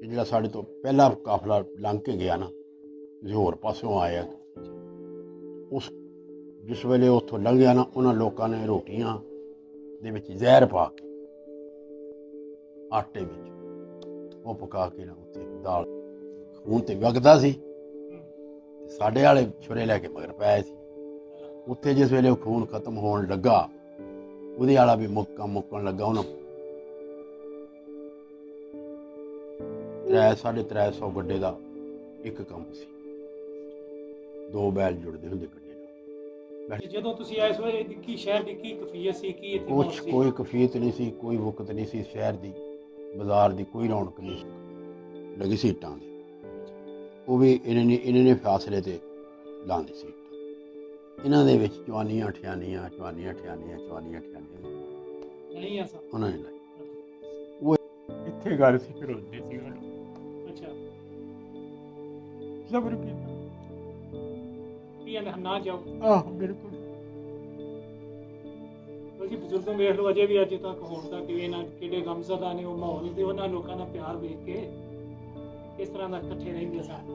ਜਿਹੜਾ ਸਾਡੇ ਤੋਂ ਪਹਿਲਾ ਕਾਫਲਾ ਲੰਘ ਕੇ ਗਿਆ ਨਾ, ਕਿਸੇ ਹੋਰ ਪਾਸਿਓਂ ਆਇਆ, ਉਸ ਜਿਸ ਵੇਲੇ ਉੱਥੋਂ ਲੰਘਿਆ ਨਾ, ਉਹਨਾਂ ਲੋਕਾਂ ਨੇ ਰੋਟੀਆਂ ਦੇ ਵਿੱਚ ਜ਼ਹਿਰ ਪਾ ਕੇ ਆਟੇ ਵਿੱਚ ਉਹ ਪਕਾ ਕੇ ਨਾ ਉੱਥੇ ਦਾਲ, ਖੂਨ ਤੇ ਵਗਦਾ ਸੀ। ਸਾਡੇ ਵਾਲੇ ਛੁਰੇ ਲੈ ਕੇ ਮਗਰ ਪਏ ਸੀ। ਉੱਥੇ ਜਿਸ ਵੇਲੇ ਉਹ ਖੂਨ ਖਤਮ ਹੋਣ ਲੱਗਾ, ਉਹਦੇ ਵਾਲਾ ਵੀ ਮੁੱਕਣ ਲੱਗਾ। ਉਹਨਾਂ 300-350 ਗੱਡੇ ਦਾ ਇੱਕ ਕੰਮ ਸੀ, 2 ਬੈਲ ਜੁੜਦੇ ਹੁੰਦੇ ਗੱਡੇ ਨਾਲ। ਜਦੋਂ ਤੁਸੀਂ ਆਏ ਸੋ ਕੀ ਸ਼ਹਿਰ ਦੀ ਕੀ ਕਫੀਅਤ ਸੀ, ਕੀ ਇੱਥੇ ਕੋਈ ਕਫੀਅਤ ਨਹੀਂ ਸੀ, ਕੋਈ ਵਕਤ ਨਹੀਂ ਸੀ। ਸ਼ਹਿਰ ਦੀ ਬਾਜ਼ਾਰ ਦੀ ਕੋਈ ਰੌਣਕ ਨਹੀਂ ਸੀ। ਲੱਗੀ ਸੀ ਇੱਟਾਂ ਦੀ, ਉਹ ਵੀ ਇਹਨਾਂ ਨੇ ਫਾਸਲੇ ਤੇ ਲਾਉਂਦੇ ਸੀ। ਇਹਨਾਂ ਦੇ ਵਿੱਚ ਚਵਾਨੀਆਂ ਠਿਆਨੀਆਂ ਨਹੀਂ ਆ ਉਹਨਾਂ ਨੇ ਲਾਈ। ਉਹ ਇੱਥੇ ਗੱਲ ਸੀ, ਫਿਰ ਹੁੰਦੇ ਸੀ। ਅੱਛਾ, ਸਬਰ ਕੀਤਾ ਕੀ ਨਾ ਜਾਓ। ਆਹ ਬਿਲਕੁਲ। ਬਲਕਿ ਬਜ਼ੁਰਗਾਂ ਵੇਖ ਲਓ, ਅਜੇ ਵੀ ਅੱਜ ਤੱਕ ਹੋਣ ਤੱਕ ਇਹਨਾਂ ਕਿਹੜੇ ਗਮਜ਼ਦਾ ਨੇ ਉਹ ਮਾਹੌਲ ਤੇ ਉਹਨਾਂ ਲੋਕਾਂ ਦਾ ਪਿਆਰ ਵੇਖ ਕੇ ਕਿਸ ਤਰ੍ਹਾਂ ਦਾ ਇਕੱਠੇ ਰਹਿੰਦੇ ਸਨ।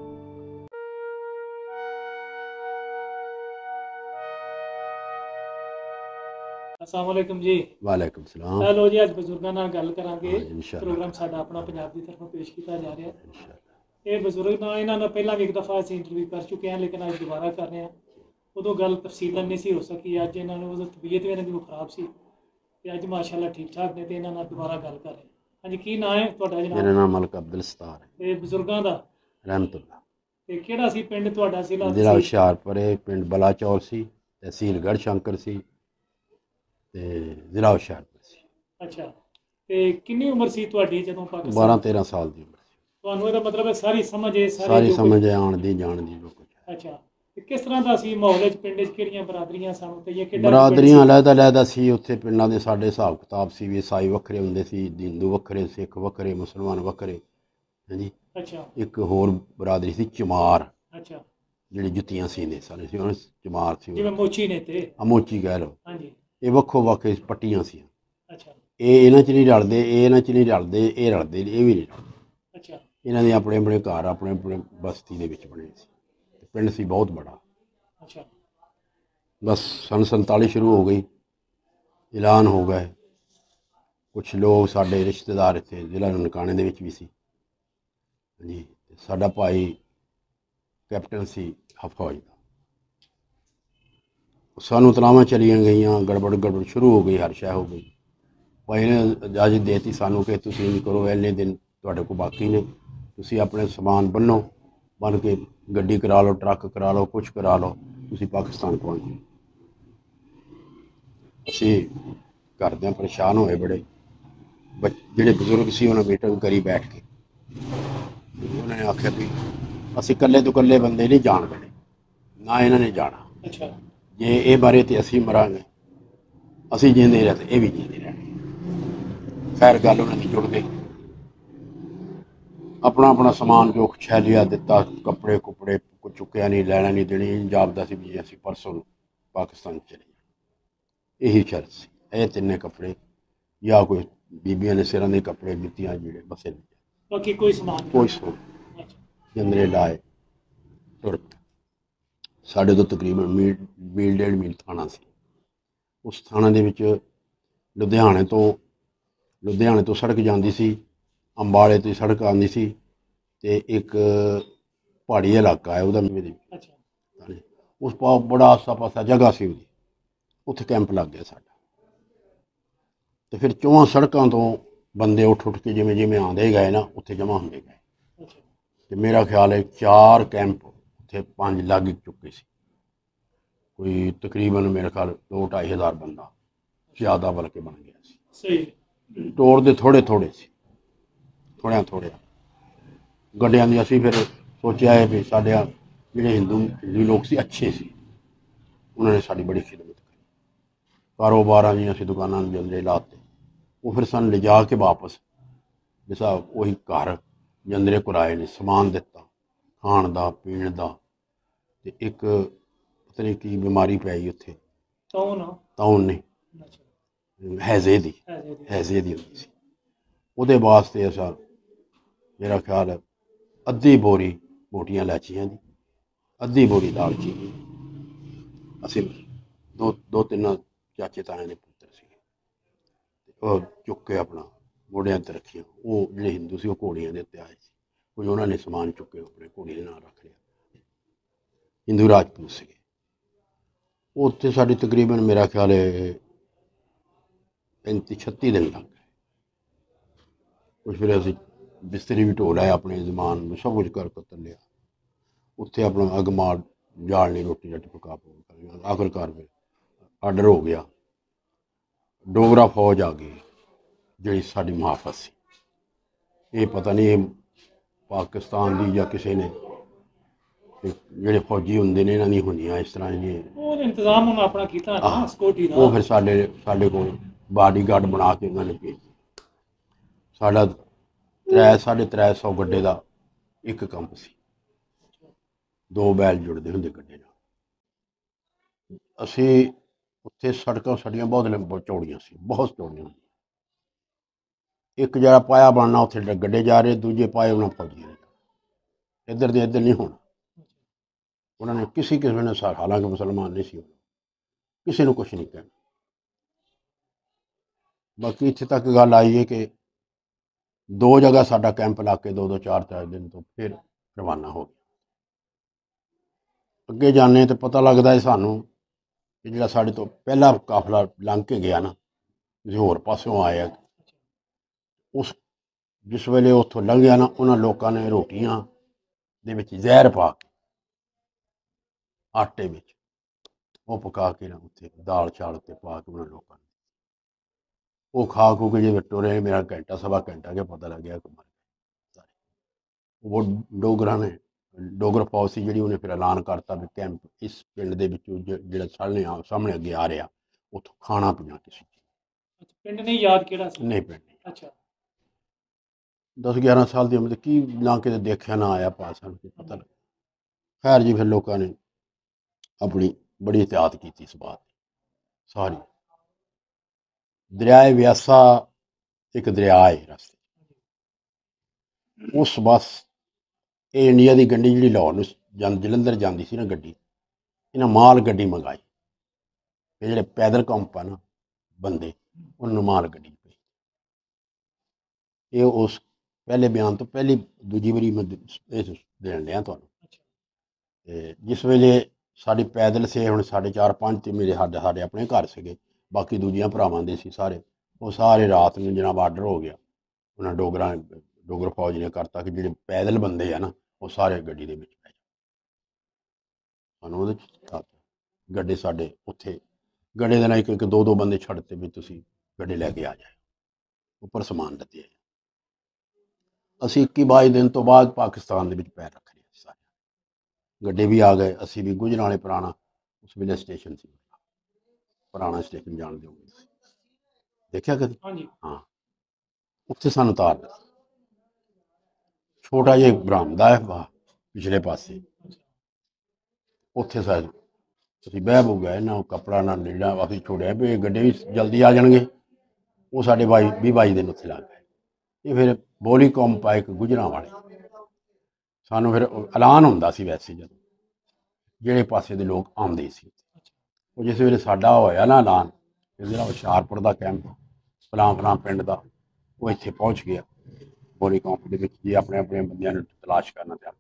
अस्सलाम वालेकुम जी। वालेकुम सलाम। हेलो जी, अज बजुर्गों नाल गल करांगे। प्रोग्राम साडा अपना पंजाब की तरफों पेश किया जा रहा है। ये बजुर्ग ना इन्होंने पहला भी एक दफ़ा असीं इंटरव्यू कर चुके हैं, लेकिन अज दोबारा कर रहे हैं। उदों गल तफसीलन नहीं सी हो सकी। अज इन्होंने उदों तबीयत भी इन्हों खराब सी ते अज माशाअल्लाह ठीक ठाक ने ते इन्हां नाल दोबारा गल कर रहे हैं। हाँ जी, की नाम है तुहाडा जनाब? मेरा नाम मलक अब्दुल सत्तार है। ते बजुर्गों दा रहमतुल्लाह। ते किहड़ा सी पिंड तुहाडा? जिला हुशियारपुर है, पिंड बलाचौर सी, तहसील गढ़शंकर सी ते जिला हुशियारपुर सी। अच्छा, ते कितनी उम्र सी तुहाडी जदों पाकिस्तान? 12-13 साल की उम्र सी। ਤੁਹਾਨੂੰ ਇਹਦਾ ਮਤਲਬ ਹੈ ਸਾਰੀ ਸਮਝ ਹੈ, ਸਾਰੀ ਸਮਝ ਹੈ, ਆਉਣ ਦੀ ਜਾਣ ਦੀ ਜੋ ਕੁਝ। ਅੱਛਾ, ਤੇ ਕਿਸ ਤਰ੍ਹਾਂ ਦਾ ਸੀ ਮਾਹੌਲ ਵਿੱਚ ਪਿੰਡ ਵਿੱਚ? ਕਿਹੜੀਆਂ ਬਰਾਦਰੀਆਂ ਸਨ ਤੇ ਇਹ ਕਿਹੜਾ ਬਰਾਦਰੀਆਂ ਅਲੱਗ-ਅਲੱਗ ਸੀ ਉੱਥੇ ਪਿੰਡਾਂ ਦੇ? ਸਾਡੇ ਹਿਸਾਬ ਕਿਤਾਬ ਸੀ ਵੀ ਈਸਾਈ ਵੱਖਰੇ ਹੁੰਦੇ ਸੀ, ਹਿੰਦੂ ਵੱਖਰੇ, ਸਿੱਖ ਵੱਖਰੇ, ਮੁਸਲਮਾਨ ਵੱਖਰੇ। ਹਾਂਜੀ। ਅੱਛਾ। ਇੱਕ ਹੋਰ ਬਰਾਦਰੀ ਸੀ ਚਮਾਰ। ਅੱਛਾ। ਜਿਹੜੀ ਜੁੱਤੀਆਂ ਸੀਂਦੇ ਸਨ ਸੀ, ਉਹਨਾਂ ਚਮਾਰ ਸੀ। ਜਿਵੇਂ ਮੋਚੀ ਨੇ ਤੇ ਮੋਚੀ ਕਹਿ ਲਓ। ਹਾਂਜੀ। ਇਹ ਵੱਖੋ ਵੱਖ ਪੱਟੀਆਂ ਸੀ। ਅੱਛਾ। ਇਹ ਇਹਨਾਂ 'ਚ ਨਹੀਂ ਰਲਦੇ, ਇਹ ਇਹਨਾਂ 'ਚ ਨਹੀਂ ਰਲਦੇ, ਇਹ ਰਲਦੇ, ਇਹ ਵੀ ਨਹੀਂ ਰਲਦੇ। ਅੱਛਾ। ਇਹਨਾਂ ਦੇ ਆਪਣੇ ਆਪਣੇ ਘਰ, ਆਪਣੇ ਆਪਣੇ ਬਸਤੀ ਦੇ ਵਿੱਚ ਬਣੇ ਸੀ। ਪਿੰਡ ਸੀ ਬਹੁਤ ਬੜਾ। ਅੱਛਾ। ਬਸ ਸੰਨ 47 ਸ਼ੁਰੂ ਹੋ ਗਈ, ਐਲਾਨ ਹੋ ਗਏ। ਕੁਛ ਲੋਕ ਸਾਡੇ ਰਿਸ਼ਤੇਦਾਰ ਇੱਥੇ ਜ਼ਿਲ੍ਹਾ ਨਨਕਾਣੇ ਦੇ ਵਿੱਚ ਵੀ ਸੀ। ਹਾਂਜੀ। ਸਾਡਾ ਭਾਈ ਕੈਪਟਨ ਸੀ ਫੌਜ ਦਾ। ਸਾਨੂੰ ਤਲਾਵਾਂ ਚਲੀਆਂ ਗਈਆਂ, ਗੜਬੜ ਸ਼ੁਰੂ ਹੋ ਗਈ, ਹਰ ਸ਼ੈ ਹੋ ਗਈ। ਭਾਈ ਨੇ ਇਜਾਜ਼ਤ ਦੇ ਦਿੱਤੀ ਸਾਨੂੰ ਕਿ ਤੁਸੀਂ ਇੰਝ ਕਰੋ, ਇੰਨੇ ਦਿਨ ਤੁਹਾਡੇ ਕੋਲ ਬਾਕੀ ਨੇ, ਤੁਸੀਂ ਆਪਣੇ ਸਮਾਨ ਬੰਨ ਕੇ ਗੱਡੀ ਕਰਾ ਲਓ, ਟਰੱਕ ਕਰਾ ਲਓ, ਕੁਛ ਕਰਾ ਲਓ, ਤੁਸੀਂ ਪਾਕਿਸਤਾਨ ਪਹੁੰਚ ਜਾਓ। ਅਸੀਂ ਘਰਦਿਆਂ ਪਰੇਸ਼ਾਨ ਹੋਏ ਬੜੇ। ਜਿਹੜੇ ਬਜ਼ੁਰਗ ਸੀ ਉਹਨਾਂ ਮੀਟਿੰਗ ਕਰੀ ਬੈਠ ਕੇ। ਉਹਨਾਂ ਨੇ ਆਖਿਆ ਵੀ ਅਸੀਂ ਇਕੱਲੇ ਤੋਂ ਇਕੱਲੇ ਬੰਦੇ ਨਹੀਂ ਜਾਣ ਦੇਣੇ, ਨਾ ਇਹਨਾਂ ਨੇ ਜਾਣਾ। ਅੱਛਾ। ਜੇ ਇਹ ਬਾਰੇ ਤੇ ਅਸੀਂ ਮਰਾਂਗੇ, ਅਸੀਂ ਜਿੰਦੇ ਰਹੇ ਤੇ ਇਹ ਵੀ ਜਿੰਦੇ ਰਹਿਣਗੇ। ਖੈਰ ਗੱਲ ਉਹਨਾਂ ਦੀ ਜੁੜ ਗਈ। ਆਪਣਾ ਸਮਾਨ ਜੋ ਛੈ ਲਿਆ ਦਿੱਤਾ, ਕੱਪੜੇ ਕੁਪੜੇ ਕੁਝ ਚੁੱਕਿਆ ਨਹੀਂ, ਲੈਣਾ ਨਹੀਂ ਦੇਣੀ। ਜਾਪਦਾ ਸੀ ਵੀ ਅਸੀਂ ਪਰਸੋਂ ਨੂੰ ਪਾਕਿਸਤਾਨ ਚਲੇ ਜਾਣਾ। ਇਹੀ ਸ਼ਰਤ ਸੀ। ਇਹ ਤਿੰਨੇ ਕੱਪੜੇ ਜਾਂ ਕੋਈ ਬੀਬੀਆਂ ਨੇ ਸਿਰਾਂ ਦੇ ਕੱਪੜੇ, ਜੁੱਤੀਆਂ, ਜਿਹੜੇ ਬਸੇ ਨਹੀਂ, ਬਾਕੀ ਕੋਈ ਸਮਾਨ ਜੰਦਰੇ ਲਾਏ ਤੁਰ ਪਏ। ਸਾਡੇ ਤੋਂ ਤਕਰੀਬਨ ਮੀਲ 1.5 ਮੀਲ ਥਾਣਾ ਸੀ। ਉਸ ਥਾਣਾ ਦੇ ਵਿੱਚ ਲੁਧਿਆਣੇ ਤੋਂ ਸੜਕ ਜਾਂਦੀ ਸੀ, ਅੰਬਾਲੇ ਤੋਂ ਸੜਕ ਆਉਂਦੀ ਸੀ, ਤੇ ਇੱਕ ਪਹਾੜੀ ਇਲਾਕਾ ਹੈ ਉਹਦਾ ਮੇਰੇ। ਉਸ ਪਾਸ ਬੜਾ ਆਸਾ ਪਾਸਾ ਜਗ੍ਹਾ ਸੀ ਉਹਦੀ, ਉੱਥੇ ਕੈਂਪ ਲੱਗ ਗਿਆ ਸਾਡਾ। ਤੇ ਫਿਰ 4 ਸੜਕਾਂ ਤੋਂ ਬੰਦੇ ਉੱਠ ਕੇ ਜਿਵੇਂ ਆਉਂਦੇ ਗਏ ਨਾ, ਉੱਥੇ ਜਮ੍ਹਾਂ ਹੁੰਦੇ ਗਏ। ਤੇ ਮੇਰਾ ਖਿਆਲ ਹੈ 4 ਕੈਂਪ ਉੱਥੇ 5 ਲੱਗ ਚੁੱਕੇ ਸੀ। ਕੋਈ ਤਕਰੀਬਨ ਮੇਰੇ ਖਿਆਲ 2-2.5 ਹਜ਼ਾਰ ਬੰਦਾ, ਜ਼ਿਆਦਾ ਬਲਕਿ ਬਣ ਗਿਆ ਸੀ। ਸਹੀ। ਟੋਰ ਦੇ ਥੋੜ੍ਹੇ ਥੋੜ੍ਹਿਆਂ ਗੱਡਿਆਂ ਦੀ। ਅਸੀਂ ਫਿਰ ਸੋਚਿਆ ਹੈ ਵੀ ਸਾਡੇ ਜਿਹੜੇ ਹਿੰਦੂ ਲੋਕ ਸੀ ਅੱਛੇ ਸੀ, ਉਹਨਾਂ ਨੇ ਸਾਡੀ ਬੜੀ ਖਿਦਮਤ ਕਰੀ। ਕਾਰੋਬਾਰਾਂ ਦੀਆਂ ਅਸੀਂ ਦੁਕਾਨਾਂ ਨੂੰ ਜੰਦਰੇ ਲਾਤੇ। ਉਹ ਫਿਰ ਸਾਨੂੰ ਲਿਜਾ ਕੇ ਵਾਪਸ ਜਿਸ ਉਹੀ ਘਰ ਜੰਦਰੇ ਕੁਰਾਏ ਨੇ, ਸਮਾਨ ਦਿੱਤਾ ਖਾਣ ਦਾ ਪੀਣ ਦਾ। ਤੇ ਇੱਕ ਪਤਾ ਨਹੀਂ ਕੀ ਬਿਮਾਰੀ ਪੈ ਗਈ ਉੱਥੇ, ਤਾਉਨ ਨਹੀਂ, ਹੈਜ਼ੇ ਦੀ ਹੁੰਦੀ ਸੀ। ਉਹਦੇ ਵਾਸਤੇ ਅਸਾਂ मेरा ख्याल है अद्धी बोरी मोटियां इलायचियां दी, अद्धी बोरी दालचीनी। ਅਸੀਂ ਦੋ ਤਿੰਨ ਚਾਚੇ ਤਾਇਆਂ ਦੇ ਪੁੱਤਰ ਸੀਗੇ, ਉਹ ਚੁੱਕ ਕੇ ਆਪਣਾ ਮੋਢਿਆਂ 'ਤੇ ਰੱਖੀਆਂ। ਉਹ ਜਿਹੜੇ ਹਿੰਦੂ ਸੀ ਉਹ ਘੋੜੀਆਂ ਦੇ ਉੱਤੇ ਆਏ ਸੀ, ਕੁਝ ਉਹਨਾਂ ਨੇ ਸਮਾਨ ਚੁੱਕ ਕੇ ਆਪਣੇ ਘੋੜੀ ਦੇ ਨਾਲ ਰੱਖ ਲਿਆ। ਹਿੰਦੂ ਰਾਜਪੂਤ ਸੀਗੇ। ਉੱਥੇ ਸਾਡੀ ਤਕਰੀਬਨ ਮੇਰਾ ਖਿਆਲ ਹੈ 35-36 ਦਿਨ ਲੱਗ ਗਏ। ਕੁਛ ਫਿਰ ਅਸੀਂ ਬਿਸਤਰੇ ਵੀ ਢੋ ਲਏ, ਆਪਣੇ ਜ਼ਮਾਨ ਨੂੰ ਸਭ ਕੁਝ ਕਰ ਕਤਰ ਲਿਆ। ਉੱਥੇ ਆਪਣਾ ਅੱਗ ਮਾਰ ਜਾਲਣੀ, ਰੋਟੀ ਰਾਟੀ ਪਕਾ ਪਕਾ। ਆਖਰਕਾਰ ਫਿਰ ਆਰਡਰ ਹੋ ਗਿਆ, ਡੋਗਰਾ ਫੌਜ ਆ ਗਈ ਜਿਹੜੀ ਸਾਡੀ ਮੁਹਾਫਤ ਸੀ। ਇਹ ਪਤਾ ਨਹੀਂ ਇਹ ਪਾਕਿਸਤਾਨ ਦੀ ਜਾਂ ਕਿਸੇ ਨੇ, ਜਿਹੜੇ ਫੌਜੀ ਹੁੰਦੇ ਨੇ ਇਹਨਾਂ ਦੀ ਹੁੰਦੀਆਂ ਇਸ ਤਰ੍ਹਾਂ ਦੀਆਂ। ਉਹ ਇੰਤਜ਼ਾਮ ਹੁਣ ਆਪਣਾ ਕੀਤਾ ਨਾ ਸਿਕਿਉਰਿਟੀ ਦਾ। ਉਹ ਫਿਰ ਸਾਡੇ ਕੋਲ ਬਾਡੀਗਾਰਡ ਬਣਾ ਕੇ ਉਹਨਾਂ ਨੇ ਭੇਜ ਸਾਡਾ 350 ਗੱਡੇ ਦਾ ਇੱਕ ਕੰਪ ਸੀ, 2 ਬੈਲ ਜੁੜਦੇ ਹੁੰਦੇ ਗੱਡੇ ਨਾਲ। ਅਸੀਂ ਉੱਥੇ ਸੜਕਾਂ ਸਾਡੀਆਂ ਬਹੁਤ ਚੌੜੀਆਂ ਸੀ, ਬਹੁਤ ਚੌੜੀਆਂ। ਇੱਕ ਜਿਹੜਾ ਪਾਇਆ ਬਣਨਾ ਉੱਥੇ ਗੱਡੇ ਜਾ ਰਹੇ, ਦੂਜੇ ਪਾਏ ਉਹਨਾਂ ਫੌਜੀਆਂ ਨੇ, ਇੱਧਰ ਦੇ ਇੱਧਰ ਨਹੀਂ ਹੋਣਾ। ਉਹਨਾਂ ਨੇ ਕਿਸੇ ਨੇ ਹਾਲਾਂਕਿ ਮੁਸਲਮਾਨ ਨਹੀਂ ਸੀ, ਕਿਸੇ ਨੂੰ ਕੁਛ ਨਹੀਂ ਕਹਿਣਾ। ਬਾਕੀ ਇੱਥੇ ਤੱਕ ਗੱਲ ਆਈ ਹੈ ਕਿ 2 ਜਗ੍ਹਾ ਸਾਡਾ ਕੈਂਪ ਲਾ ਕੇ 2-2 4-4 ਦਿਨ ਤੋਂ ਫਿਰ ਰਵਾਨਾ ਹੋ ਗਿਆ। ਅੱਗੇ ਜਾਂਦੇ ਤਾਂ ਪਤਾ ਲੱਗਦਾ ਹੈ ਸਾਨੂੰ ਕਿ ਜਿਹੜਾ ਸਾਡੇ ਤੋਂ ਪਹਿਲਾ ਕਾਫਲਾ ਲੰਘ ਕੇ ਗਿਆ ਨਾ, ਕਿਸੇ ਹੋਰ ਪਾਸਿਓਂ ਆਇਆ, ਉਸ ਜਿਸ ਵੇਲੇ ਉੱਥੋਂ ਲੰਘਿਆ ਨਾ, ਉਹਨਾਂ ਲੋਕਾਂ ਨੇ ਰੋਟੀਆਂ ਦੇ ਵਿੱਚ ਜ਼ਹਿਰ ਪਾ ਕੇ, ਆਟੇ ਵਿੱਚ ਉਹ ਪਕਾ ਕੇ ਨਾ ਉੱਥੇ ਦਾਲ ਚਾਲ ਉੱਤੇ ਪਾ ਕੇ ਉਹਨਾਂ ਲੋਕਾਂ ਨੇ ਉਹ ਖਾ ਖੂ ਕੇ ਜੇ ਟੁਰੇ। ਮੇਰਾ ਘੰਟਾ ਸਵਾ ਘੰਟਾ ਕੇ ਪਤਾ ਲੱਗਿਆ ਕਿ ਮਰ ਗਏ। ਉਹ ਡੋਗਰ ਫੌਜ ਸੀ ਜਿਹੜੀ, ਉਹਨੇ ਫਿਰ ਐਲਾਨ ਕਰਤਾ ਵੀ ਕੈਂਪ ਇਸ ਪਿੰਡ ਦੇ ਵਿੱਚੋਂ ਜਿਹੜਾ ਸਾਹਮਣੇ ਅੱਗੇ ਆ ਰਿਹਾ, ਉੱਥੋਂ ਖਾਣਾ ਪੀਣਾ ਕਿਸੇ ਚੀਜ਼। ਪਿੰਡ ਨਹੀਂ ਯਾਦ ਕਿਹੜਾ ਸੀ? ਨਹੀਂ ਪਿੰਡ ਨਹੀਂ। ਅੱਛਾ। 10-11 ਸਾਲ ਦੀ ਉਮਰ ਕੀ ਨਾ ਕਿਤੇ ਦੇਖਿਆ ਨਾ ਆਇਆ ਪਾਸ ਸਾਨੂੰ ਪਤਾ ਲੱਗਾ। ਖੈਰ ਜੀ ਫਿਰ ਲੋਕਾਂ ਨੇ ਆਪਣੀ ਬੜੀ ਇਹਤਿਆਤ ਕੀਤੀ ਇਸ ਬਾਤ ਦੀ ਸਾਰੀ। ਦਰਿਆਏ ਵਿਆਸਾ ਇੱਕ ਦਰਿਆ ਹੈ ਰਸਤੇ, ਉਸ ਬਸ ਇਹ ਇੰਡੀਆ ਦੀ ਗੱਡੀ ਜਿਹੜੀ ਲਾਹੌਰ ਨੂੰ ਜਲੰਧਰ ਜਾਂਦੀ ਸੀ ਨਾ ਗੱਡੀ, ਇਹਨਾਂ ਮਾਲ ਗੱਡੀ ਮੰਗਾਈ। ਇਹ ਜਿਹੜੇ ਪੈਦਲ ਕੰਪ ਆ ਨਾ ਬੰਦੇ, ਉਹਨਾਂ ਨੂੰ ਮਾਲ ਗੱਡੀ ਪਈ। ਇਹ ਉਸ ਪਹਿਲੇ ਬਿਆਨ ਤੋਂ ਦੂਜੀ ਵਾਰੀ ਮੈਂ ਇਹ ਦੇਣ ਲਿਆ ਤੁਹਾਨੂੰ। ਅਤੇ ਜਿਸ ਵੇਲੇ ਸਾਡੀ ਪੈਦਲ ਸੇ ਹੁਣ 4.5 ਤੇ ਮੇਰੇ ਸਾਡੇ ਆਪਣੇ ਘਰ ਸੀਗੇ, ਬਾਕੀ ਦੂਜੀਆਂ ਭਰਾਵਾਂ ਦੇ ਸੀ ਸਾਰੇ। ਉਹ ਸਾਰੇ ਰਾਤ ਨੂੰ ਜਨਾਬ ਆਰਡਰ ਹੋ ਗਿਆ, ਉਹਨਾਂ ਡੋਗਰ ਫੌਜ ਨੇ ਕਰਤਾ ਕਿ ਜਿਹੜੇ ਪੈਦਲ ਬੰਦੇ ਆ ਨਾ ਉਹ ਸਾਰੇ ਗੱਡੀ ਦੇ ਵਿੱਚ ਪੈ ਜਾਣ। ਸਾਨੂੰ ਉਹਦੇ 'ਚ ਗੱਡੇ ਸਾਡੇ ਉੱਥੇ ਗੱਡੇ ਦੇ ਨਾਲ ਇੱਕ 2-2 ਬੰਦੇ ਛੱਡ ਤੇ ਵੀ ਤੁਸੀਂ ਗੱਡੇ ਲੈ ਕੇ ਆ ਜਾਏ, ਉੱਪਰ ਸਮਾਨ ਲੱਦਿਆ। ਅਸੀਂ 21-22 ਦਿਨ ਤੋਂ ਬਾਅਦ ਪਾਕਿਸਤਾਨ ਦੇ ਵਿੱਚ ਪੈਰ ਰੱਖ ਲਿਆ ਸਾਰੇ। ਗੱਡੇ ਵੀ ਆ ਗਏ, ਅਸੀਂ ਵੀ ਗੁਜਰਾਂਵਾਲੇ ਪੁਰਾਣਾ ਉਸ ਵੇਲੇ ਸਟੇਸ਼ਨ ਸੀ, ਪੁਰਾਣਾ ਸਟੇਸ਼ਨ ਜਾਣਦੇ ਹੋਗੇ ਤੁਸੀਂ, ਦੇਖਿਆ ਕਦੇ? ਹਾਂ, ਉੱਥੇ ਸਾਨੂੰ ਉਤਾਰ ਦਿੱਤਾ। ਛੋਟਾ ਜਿਹਾ ਬਰਾਮਦਾ ਹੈ ਪਿਛਲੇ ਪਾਸੇ, ਉੱਥੇ ਅਸੀਂ ਬਹਿ ਬੂ ਗਏ ਨਾ, ਕੱਪੜਾ ਨਾ ਲੀੜਾ ਅਸੀਂ ਛੋੜਿਆ ਵੀ ਗੱਡੇ ਵੀ ਜਲਦੀ ਆ ਜਾਣਗੇ। ਉਹ ਸਾਡੇ 20-22 ਦਿਨ ਉੱਥੇ ਲੱਗ ਗਏ। ਇਹ ਫਿਰ ਬੋਲੀ ਕੰਪ ਆ ਇੱਕ ਗੁਜਰਾਂਵਾਲੇ, ਸਾਨੂੰ ਫਿਰ ਐਲਾਨ ਹੁੰਦਾ ਸੀ ਵੈਸੇ ਜਦੋਂ ਜਿਹੜੇ ਪਾਸੇ ਦੇ ਲੋਕ ਆਉਂਦੇ ਸੀ। ਉਹ ਜਿਸ ਵੇਲੇ ਸਾਡਾ ਹੋਇਆ ਨਾ ਐਲਾਨ, ਜਿਹੜਾ ਹੁਸ਼ਿਆਰਪੁਰ ਦਾ ਕੈਂਪ ਫਲਾਂ ਪਿੰਡ ਦਾ, ਉਹ ਇੱਥੇ ਪਹੁੰਚ ਗਿਆ ਬੋਲੀ ਕੰਪ ਦੇ ਵਿੱਚ। ਜੇ ਆਪਣੇ ਬੰਦਿਆਂ ਨੂੰ ਤਲਾਸ਼ ਕਰਨਾ ਤੇ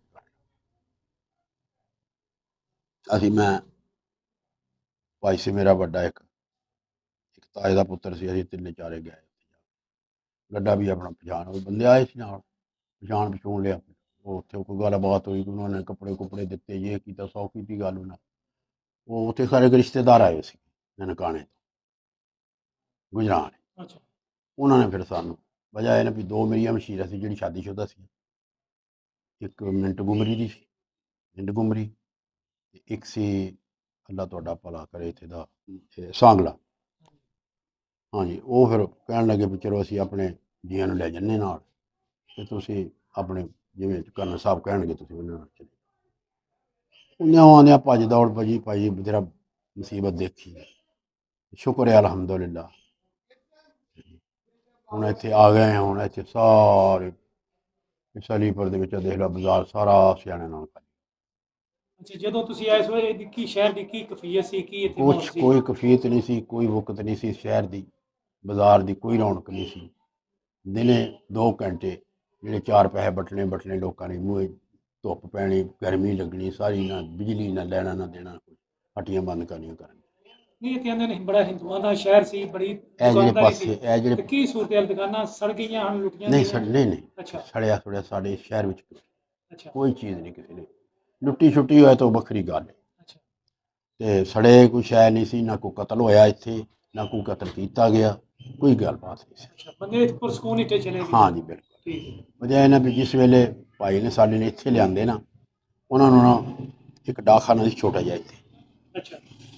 ਮੈਂ ਭਾਈ ਸੀ ਮੇਰਾ ਵੱਡਾ ਇੱਕ ਤਾਏ ਦਾ ਪੁੱਤਰ ਸੀ, ਅਸੀਂ 3-4 ਗਏ। ਗੱਡਾ ਵੀ ਆਪਣਾ ਪਛਾਣ ਬੰਦੇ ਆਏ ਸੀ ਨਾਲ, ਪਛਾਣ ਲਿਆ। ਉਹ ਉੱਥੇ ਕੋਈ ਗੱਲਬਾਤ ਹੋਈ, ਉਹਨਾਂ ਨੇ ਕੱਪੜੇ ਕੁਪੜੇ ਦਿੱਤੇ, ਇਹ ਕੀਤਾ 100 ਕੀਤੀ ਗੱਲ ਉਹਨਾਂ। ਉਹ ਉੱਥੇ ਸਾਰੇ ਰਿਸ਼ਤੇਦਾਰ ਆਏ ਸੀ ਨਨਕਾਣੇ ਤੋਂ, ਗੁਜਰਾਂਵਾਲੇ। ਉਹਨਾਂ ਨੇ ਫਿਰ ਸਾਨੂੰ ਵਜ੍ਹਾ ਇਹ ਨਾ ਵੀ 2 ਮੇਰੀਆਂ ਮਸ਼ੀਰਾਂ ਸੀ ਜਿਹੜੀ ਸ਼ਾਦੀशुदा ਸੀ, ਇੱਕ ਮਿੰਟ ਗੁਮਰੀ ਦੀ ਸੀ, ਮਿੰਟ ਗੁਮਰੀ, ਅਤੇ ਇੱਕ ਸੀ ਅੱਲਾ ਤੁਹਾਡਾ ਭਲਾ ਕਰੇ ਇੱਥੇ ਦਾ ਸਾਂਗਲਾ। ਹਾਂਜੀ, ਉਹ ਫਿਰ ਕਹਿਣ ਲੱਗੇ ਵੀ ਚਲੋ ਅਸੀਂ ਆਪਣੇ ਜੀਆਂ ਨੂੰ ਲੈ ਜਾਂਦੇ ਨਾਲ, ਅਤੇ ਤੁਸੀਂ ਆਪਣੇ ਜਿਵੇਂ ਕਰਨਲ ਸਾਹਿਬ ਕਹਿਣਗੇ ਤੁਸੀਂ ਉਹਨਾਂ ਨਾਲ ਚਲੇ। ਉਹਨੇ ਆਉਂਦਿਆਂ ਭੱਜ ਦੌੜ ਭਾਜੀ ਬਥੇਰਾ ਮੁਸੀਬਤ ਦੇਖੀ, ਸ਼ੁਕਰ ਹੈ ਅਲਹਮਦੁਲਿਲਾ। ਹੁਣ ਇੱਥੇ ਆ ਗਏ, ਹੁਣ ਇੱਥੇ ਸਾਰੇ ਇਸ ਅਲੀਪੁਰ ਦੇ ਵਿੱਚ ਦੇਖ ਲਓ ਬਾਜ਼ਾਰ ਸਾਰਾ ਸਿਆਣਿਆਂ ਨਾਲ ਖਾਲੀ। ਅੱਛਾ, ਜਦੋਂ ਤੁਸੀਂ ਆਏ ਸੋ ਇਹਦੀ ਕੀ ਸ਼ਹਿਰ ਦੀ ਕੀ ਕਫੀਅਤ ਸੀ, ਕੀ ਇੱਥੇ ਮਾਹੌਲ ਕੁਛ ਸੀ? ਕੋਈ ਕਫੀਅਤ ਨਹੀਂ ਸੀ, ਕੋਈ ਵਕਤ ਨਹੀਂ ਸੀ ਸ਼ਹਿਰ ਦੀ, ਬਾਜ਼ਾਰ ਦੀ ਕੋਈ ਰੌਣਕ ਨਹੀਂ ਸੀ। ਦਿਨੇ 2 ਘੰਟੇ ਜਿਹੜੇ 4 ਪੈਸੇ ਬਟਨੇ ਬਟਨੇ ਲੋਕਾਂ ਨੇ ਮੂੰਹ, ਧੁੱਪ ਪੈਣੀ, ਗਰਮੀ ਲੱਗਣੀ ਸਾਰੀ, ਨਾ ਬਿਜਲੀ ਨਾ ਲੈਣਾ ਨਾ ਦੇਣਾ, ਹੱਟੀਆਂ ਬੰਦ ਕਰਨੀਆਂ ਕਰਨ। ਨਹੀਂ, ਇੱਥੇ ਕਹਿੰਦੇ ਨੇ ਬੜਾ ਹਿੰਦੂਆਂ ਦਾ ਸ਼ਹਿਰ ਸੀ, ਬੜੀ ਇਹ ਜਿਹੜੇ ਦੁਕਾਨਦਾਰੀ ਸੀ, ਪਾਸੇ ਇਹ ਜਿਹੜੇ ਤੇ ਕੀ ਸੂਰਤ ਦੁਕਾਨਾਂ ਸੜ ਗਈਆਂ ਹਨ, ਲੁੱਟੀਆਂ ਨਹੀਂ ਗਈਆਂ? ਨਹੀਂ ਨਹੀਂ, ਅੱਛਾ ਸੜਿਆ ਥੋੜ੍ਹਾ ਸਾਡੇ ਸ਼ਹਿਰ ਵਿੱਚ ਅੱਛਾ ਕੋਈ ਚੀਜ਼ ਨਹੀਂ ਕਿਸੇ ਨੇ ਲੁੱਟੀ ਛੁੱਟੀ ਹੋਇਆ ਤਾਂ ਉਹ ਵੱਖਰੀ ਗੱਲ ਹੈ। ਅੱਛਾ ਤੇ ਸੜੇ ਕੋਈ ਸ਼ੈ ਨਹੀਂ ਸੀ, ਨਾ ਕੋਈ ਕਤਲ ਹੋਇਆ ਇੱਥੇ, ਨਾ ਕੋਈ ਕਤਲ ਕੀਤਾ ਗਿਆ, ਕੋਈ ਗੱਲਬਾਤ ਨਹੀਂ ਸੀ। ਅੱਛਾ, ਬੰਦੇ ਪੁਰਸਕੂਨ ਇੱਥੇ ਚਲੇ ਗਏ। ਹਾਂ ਜੀ ਬਿਲਕੁਲ। ਠੀਕ ਹੈ। ਵਜ੍ਹਾ ਇਹਨਾਂ ਵੀ ਜਿਸ ਵੇਲੇ ਭਾਈ ਨੇ ਸਾਡੇ ਨੇ ਇੱਥੇ ਲਿਆਂਦੇ ਨਾ, ਉਹਨਾਂ ਨੂੰ ਨਾ ਇੱਕ ਡਾਕਖਾਨਾ ਸੀ ਛੋਟਾ ਜਿਹਾ ਇੱਥੇ, ਅੱਛਾ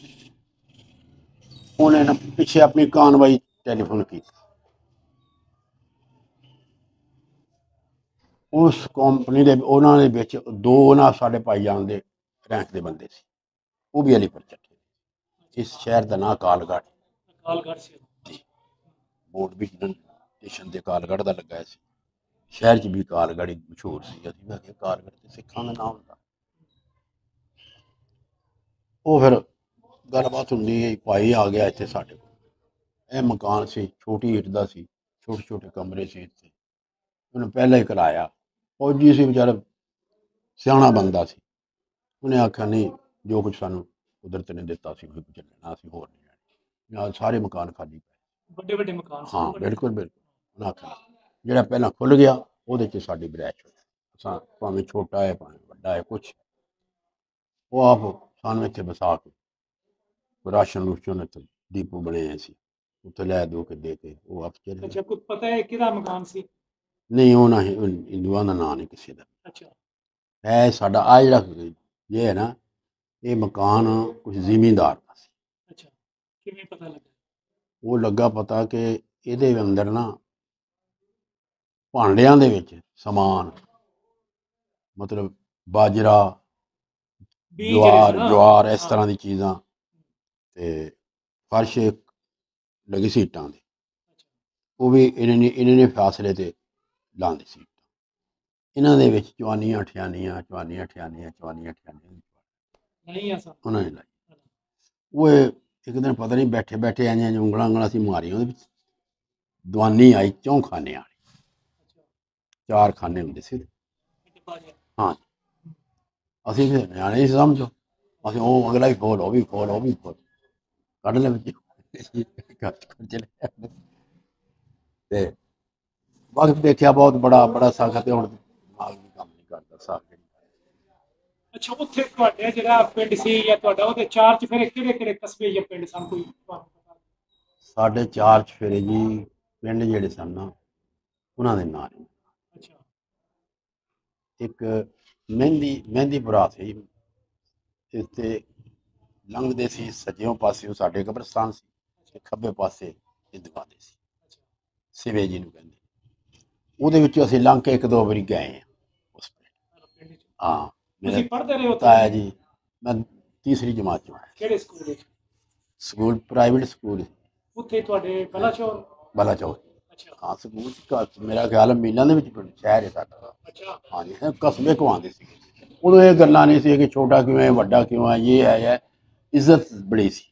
ਉਹਨੇ ਨਾ ਪਿੱਛੇ ਆਪਣੀ ਕਾਨਵਾਈ ਟੈਲੀਫੋਨ ਕੀਤੀ। ਉਸ ਕੰਪਨੀ ਦੇ ਉਹਨਾਂ ਦੇ ਵਿੱਚ 2 ਨਾ ਸਾਡੇ ਭਾਈਜਾਨ ਦੇ ਰੈਂਕ ਦੇ ਬੰਦੇ ਸੀ, ਉਹ ਵੀ ਅਲੀਪੁਰ ਚੱਕੇ। ਇਸ ਸ਼ਹਿਰ ਦਾ ਨਾਂ ਕਾਲਗੜ੍ਹ, ਕਾਲਗੜ੍ਹ ਸੀ। ਬੋਰਡ ਵੀ ਸਟੇਸ਼ਨ ਦੇ ਕਾਲਗੜ੍ਹ ਦਾ ਲੱਗਾ ਸੀ। ਸ਼ਹਿਰ 'ਚ ਵੀ ਕਾਲਗੜ੍ਹ ਹੀ ਮਸ਼ਹੂਰ ਸੀ। ਅਸੀਂ ਮੈਂ ਕਿਹਾ ਕਾਲਗੜ੍ਹ ਤੇ ਸਿੱਖਾਂ ਦਾ ਨਾਮ ਹੁੰਦਾ। ਉਹ ਫਿਰ ਗੱਲਬਾਤ ਹੁੰਦੀ ਹੈ, ਭਾਈ ਆ ਗਿਆ ਇੱਥੇ ਸਾਡੇ ਕੋਲ। ਇਹ ਮਕਾਨ ਸੀ, ਛੋਟੀ ਇੱਟ ਦਾ ਸੀ, ਛੋਟੇ ਛੋਟੇ ਕਮਰੇ ਸੀ ਇੱਥੇ। ਉਹਨੇ ਪਹਿਲਾਂ ਹੀ ਕਿਰਾਇਆ, ਫੌਜੀ ਸੀ ਵਿਚਾਰਾ, ਸਿਆਣਾ ਬੰਦਾ ਸੀ। ਉਹਨੇ ਆਖਿਆ ਨਹੀਂ, ਜੋ ਕੁਝ ਸਾਨੂੰ ਕੁਦਰਤ ਨੇ ਦਿੱਤਾ ਸੀ ਉਹੀ ਕੁਝ ਲੈਣਾ, ਅਸੀਂ ਹੋਰ ਨਹੀਂ ਲੈਣਾ। ਨਾਲ ਸਾਰੇ ਮਕਾਨ ਖਾਲੀ ਪਏ। ਵੱਡੇ ਵੱਡੇ ਮਕਾਨ ਸੀ। ਹਾਂ ਬਿਲਕੁਲ ਬਿਲਕੁਲ। ਉਹਨਾਂ ਆਖਿਆ ਜਿਹੜਾ ਪਹਿਲਾਂ ਖੁੱਲ੍ਹ ਗਿਆ ਉਹਦੇ 'ਚ ਸਾਡੀ ਬਰੈਚ ਹੋਈ। ਅਸਾਂ ਭਾਵੇਂ ਛੋਟਾ ਹੈ ਭਾਵੇਂ ਵੱਡਾ ਹੈ, ਕੁਛ ਉਹ ਆਪ ਸਾਨੂੰ ਇੱਥੇ ਵਸਾ ਕੇ ਰਾਸ਼ਨ ਰੂਸ਼ਨ ਇੱਥੇ ਡੀਪੂ ਬਣੇ ਹੋਏ ਸੀ, ਉੱਥੇ ਲੈ ਦੋ ਕੇ ਦੇ ਕੇ ਉਹ ਆਪ ਚਲੇ ਗਏ। ਅੱਛਾ, ਕੋਈ ਪਤਾ ਹੈ ਕਿਹਦਾ ਮਕਾਨ ਸੀ? ਨਹੀਂ, ਉਹ ਨਾ ਹਿੰਦੂਆਂ ਦਾ ਨਾਂ ਨਹੀਂ ਕਿਸੇ ਦਾ ਅੱਛਾ ਹੈ। ਸਾਡਾ ਆ ਜਿਹੜਾ ਇਹ ਹੈ ਨਾ, ਇਹ ਮਕਾਨ ਕੁਝ ਜ਼ਿਮੀਂਦਾਰ ਦਾ ਸੀ। ਅੱਛਾ, ਕਿਵੇਂ ਪਤਾ ਲੱਗਾ? ਉਹ ਲੱਗਾ ਪਤਾ ਕਿ ਇਹਦੇ ਅੰਦਰ ਨਾ ਭਾਂਡਿਆਂ ਦੇ ਵਿੱਚ ਸਮਾਨ, ਮਤਲਬ ਬਾਜਰਾ, ਬੀਜ ਜਿਹੜੇ ਸੀ ਜਵਾਰ ਇਸ ਹਾਂ। ਤਰ੍ਹਾਂ ਦੀ ਚੀਜ਼ਾਂ, ਤੇ ਫਰਸ਼ ਲੱਗੀ ਸੀ ਇੱਟਾਂ ਦੀ, ਉਹ ਵੀ ਇਹਨਾਂ ਨੇ ਫਾਸਲੇ ਤੇ ਲਾਉਂਦੇ ਸੀ। ਇਹਨਾਂ ਦੇ ਵਿੱਚ ਚਵਾਨੀਆਂ ਠਿਆਨੀਆਂ ਨਹੀਂ ਆ ਸਰ। ਉਹਨਾਂ ਨੇ ਲਾਈ। ਉਹ ਇੱਕ ਦਿਨ ਪਤਾ ਨਹੀਂ ਬੈਠੇ ਬੈਠੇ ਆਈਆਂ ਉਂਗਲਾਂ ਅਸੀਂ ਮਾਰੀਆਂ, ਉਹਦੇ ਵਿੱਚ ਦਵਾਨੀ ਆਈ 4 ਖਾਨੇ ਵਾਲੀ। 4 ਖਾਨੇ ਹੁੰਦੇ ਸੀ। ਹਾਂ, ਅਸੀਂ ਫਿਰ ਨਿਆਣੇ ਸੀ ਸਮਝੋ, ਅਸੀਂ ਉਹ ਅਗਲਾ ਵੀ ਖੋਲ, ਉਹ ਵੀ ਖੋਲ, ਉਹ ਵੀ ਖੋਲ, ਕੱਢ ਲੈ ਵਿੱਚ ਤੇ ਵਕਤ ਦੇਖਿਆ ਬਹੁਤ ਬੜਾ ਸਖਤ, ਹੁਣ ਦਿਮਾਗ ਵੀ ਕੰਮ ਨਹੀਂ ਕਰਦਾ ਸਾਖ। ਅੱਛਾ, ਉੱਥੇ ਤੁਹਾਡੇ ਜਿਹੜਾ ਪਿੰਡ ਸੀ ਜਾਂ ਤੁਹਾਡਾ, ਉਹਦੇ 4 ਚ ਫਿਰ ਕਿਹੜੇ ਕਿਹੜੇ ਕਸਬੇ ਜਾਂ ਪਿੰਡ ਸਨ, ਕੋਈ ਤੁਹਾਨੂੰ ਪਤਾ? ਸਾਡੇ 4 ਚਫੇਰੇ ਜੀ ਪਿੰਡ ਜਿਹੜੇ ਸਨ ਨਾ, ਉਹਨਾਂ ਦੇ ਨਾਂ ਨੇ। ਅੱਛਾ ਇੱਕ ਮਹਿੰਦੀਪੁਰਾ ਸੀ, ਇੱਥੇ ਲੰਘਦੇ ਸੀ ਸੱਜਿਓਂ ਪਾਸੇ ਸਾਡੇ ਕਬਰਸਤਾਨ ਸੀ, ਤੇ ਖੱਬੇ ਪਾਸੇ ਹਿੰਦੂਆਂ ਦੇ ਸੀ, ਸਿਵੇ ਜੀ ਨੂੰ ਕਹਿੰਦੇ। ਉਹਦੇ ਵਿੱਚ ਅਸੀਂ ਲੰਘ ਕੇ 1-2 ਵਾਰੀ ਗਏ ਹਾਂ ਉਸ ਪਿੰਡ। ਹਾਂ, ਤੁਸੀਂ ਪੜ੍ਹਦੇ ਰਹੇ ਹੋ ਤਾਇਆ ਜੀ, ਮੈਂ ਤੀਸਰੀ ਜਮਾਤ 'ਚ ਆਇਆ। ਕਿਹੜੇ ਸਕੂਲ ਵਿੱਚ? ਸਕੂਲ ਪ੍ਰਾਈਵੇਟ ਸਕੂਲ ਉੱਥੇ ਤੁਹਾਡੇ ਬਲਾਚੌਰ? ਬਲਾਚੌਰ। ਅੱਛਾ ਹਾਂ, ਸਕੂਲ ਮੇਰਾ ਖਿਆਲ ਮੀਲਾਂ ਦੇ ਵਿੱਚ ਸ਼ਹਿਰ ਹੈ ਸਾਡਾ। ਅੱਛਾ ਹਾਂਜੀ, ਕਸਬੇ ਕਮਾਉਂਦੇ ਸੀ ਉਦੋਂ। ਇਹ ਗੱਲਾਂ ਨਹੀਂ ਸੀ ਕਿ ਛੋਟਾ ਕਿਉਂ ਹੈ, ਵੱਡਾ ਕਿਉਂ ਹੈ, ਇਹ ਹੈ, ਇੱਜ਼ਤ ਬੜੀ ਸੀ।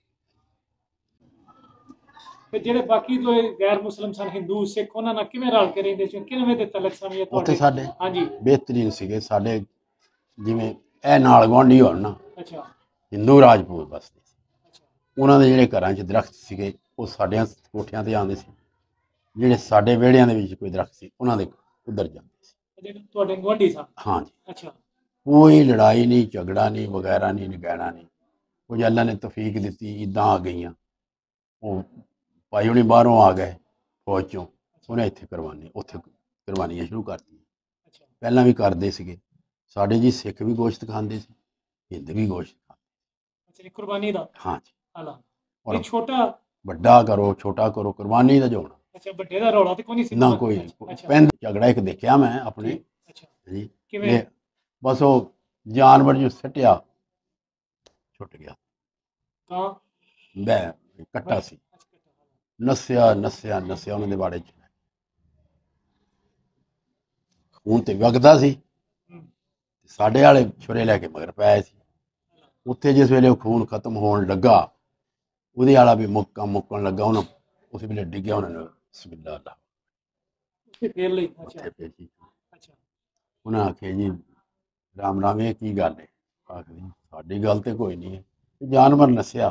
ਤੇ ਜਿਹੜੇ ਬਾਕੀ ਜੋ ਗੈਰ ਮੁਸਲਿਮ ਸਨ, ਹਿੰਦੂ ਸਿੱਖ, ਉਹਨਾਂ ਨਾਲ ਕਿਵੇਂ ਰਲ ਕੇ ਰਹਿੰਦੇ ਸੀ, ਕਿਵੇਂ ਦੇ ਤਲਕ ਸਨ ਉੱਥੇ ਤੁਹਾਡੇ? ਸਾਡੇ ਹਾਂਜੀ ਬਿਹਤਰੀਨ ਸੀਗੇ ਸਾਡੇ, ਜਿਵੇਂ ਇਹ ਨਾਲ ਗੁਆਂਢੀ ਹੋਣ ਨਾ, ਅੱਛਾ ਹਿੰਦੂ ਰਾਜਪੂਤ ਬਸਦੇ ਸੀ। ਅੱਛਾ ਉਹਨਾਂ ਦੇ ਜਿਹੜੇ ਘਰਾਂ 'ਚ ਦਰਖਤ ਸੀਗੇ ਉਹ ਸਾਡਿਆਂ ਕੋਠਿਆਂ 'ਤੇ ਆਉਂਦੇ ਸੀ, ਜਿਹੜੇ ਸਾਡੇ ਵਿਹੜਿਆਂ ਦੇ ਵਿੱਚ ਕੋਈ ਦਰਖਤ ਸੀ ਉਹਨਾਂ ਦੇ ਉੱਧਰ ਜਾਂਦੇ ਸੀ। ਜਿਹੜੇ ਤੁਹਾਡੇ ਗੁਆਂਢੀ ਸਨ? ਹਾਂਜੀ, ਅੱਛਾ ਕੋਈ ਲੜਾਈ ਨਹੀਂ, ਝਗੜਾ ਨਹੀਂ, ਵਗੈਰਾ ਨਹੀਂ, ਨਗੈਣਾ ਨਹੀਂ। ਕੁਝ ਅੱਲਾ ਨੇ ਤੌਫੀਕ ਦਿੱਤੀ, ਇੱਦਾਂ ਆ ਗਈਆਂ। ਉਹ ਭਾਈ ਹੁਣੀ ਬਾਹਰੋਂ ਆ ਗਏ ਫੌਜ 'ਚੋਂ, ਉਹਨੇ ਇੱਥੇ ਉੱਥੇ ਕਰਵਾਉਣੀਆਂ ਸ਼ੁਰੂ ਕਰਤੀਆਂ। ਅੱਛਾ ਪਹਿਲਾਂ ਵੀ ਕਰਦੇ ਸੀਗੇ ਸਾਡੇ ਜੀ, ਸਿੱਖ ਵੀ ਗੋਸ਼ਤ ਖਾਂਦੇ ਸੀ, ਹਿੰਦੂ ਵੀ ਗੋਸ਼ਤ ਖਾਂਦੇ। ਅੱਛਾ, ਕੁਰਬਾਨੀ ਦਾ? ਹਾਂਜੀ, ਇਹ ਛੋਟਾ ਵੱਡਾ ਕਰੋ ਛੋਟਾ ਕਰੋ, ਕੁਰਬਾਨੀ ਦਾ ਜੋੜ। ਅੱਛਾ, ਵੱਡੇ ਦਾ ਰੌਲਾ ਤੇ ਕੋਈ ਨਹੀਂ ਸੀ ਨਾ ਕੋਈ ਝਗੜਾ ਇੱਕ ਦੇਖਿਆ ਮੈਂ ਆਪਣੇ ਜੀ, ਕਿਵੇਂ? ਬਸ ਉਹ ਜਾਨਵਰ ਜੋ ਸੱਟਿਆ ਛੁੱਟ ਗਿਆ, ਹਾਂ ਬੈ ਕੱਟਾ ਸੀ, ਨੱਸਿਆ ਉਹਨਾਂ ਦੇ ਬਾੜੇ 'ਚ ਖੂਨ ਤੇ ਵਗਦਾ ਸੀ। ਹੂੰ, ਸਾਡੇ ਵਾਲੇ ਛੁਰੇ ਲੈ ਕੇ ਮਗਰ ਪਏ ਸੀ। ਉੱਥੇ ਜਿਸ ਵੇਲੇ ਉਹ ਖੂਨ ਖਤਮ ਹੋਣ ਲੱਗਾ, ਉਹਦੇ ਵਾਲਾ ਵੀ ਮੁੱਕਣ ਲੱਗਾ, ਉਹਨੂੰ ਉਸ ਵੇਲੇ ਡਿੱਗਿਆ, ਉਹਨਾਂ ਨੇ ਬਿਸਮਿਲ੍ਲਾ ਅੱਲਾ ਉੱਥੇ ਫੇਰ ਲਈ। ਅੱਛਾ ਉੱਥੇ ਪਏ ਜੀ। ਅੱਛਾ ਉਹਨਾਂ ਆਖਿਆ ਜੀ ਰਾਮ ਰਾਮ ਇਹ ਕੀ ਗੱਲ ਹੈ? ਆਖਦੀ ਸਾਡੀ ਗੱਲ ਤੇ ਕੋਈ ਨਹੀਂ ਹੈ, ਜਾਨਵਰ ਨੱਸਿਆ।